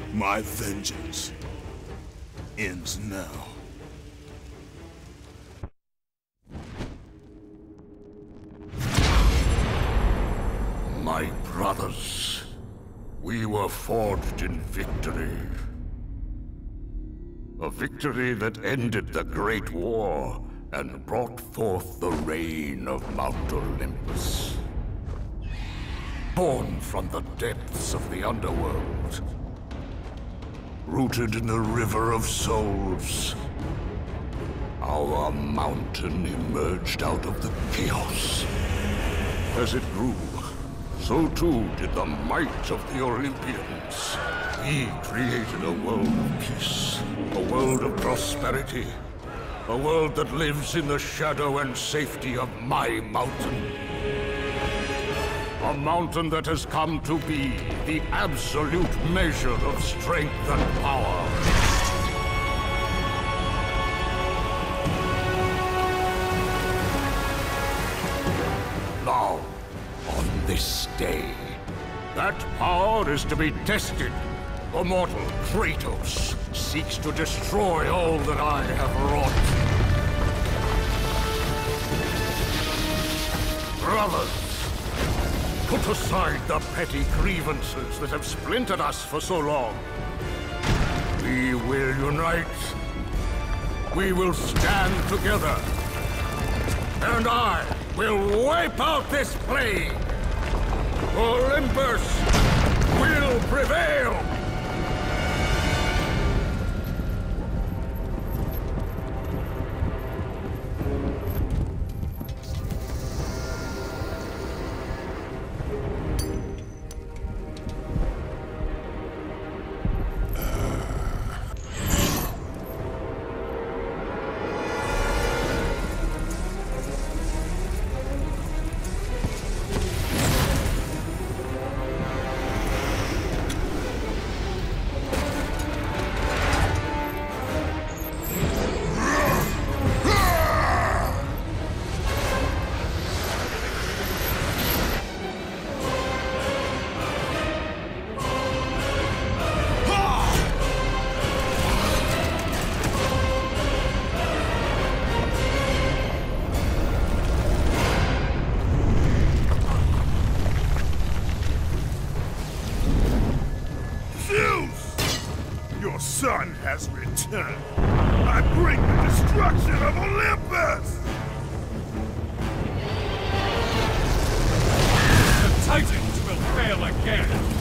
My vengeance ends now. My brothers, we were forged in victory. A victory that ended the Great War and brought forth the reign of Mount Olympus. Born from the depths of the underworld. Rooted in the River of Souls. Our mountain emerged out of the chaos. As it grew, so too did the might of the Olympians. We created a world of peace, a world of prosperity, a world that lives in the shadow and safety of my mountain. A mountain that has come to be the absolute measure of strength and power. Now, on this day, that power is to be tested. The mortal Kratos seeks to destroy all that I have wrought. Brothers, put aside the petty grievances that have splintered us for so long. We will unite. We will stand together. And I will wipe out this plague. Olympus will prevail! Son has returned. I bring the destruction of Olympus! The Titans will fail again!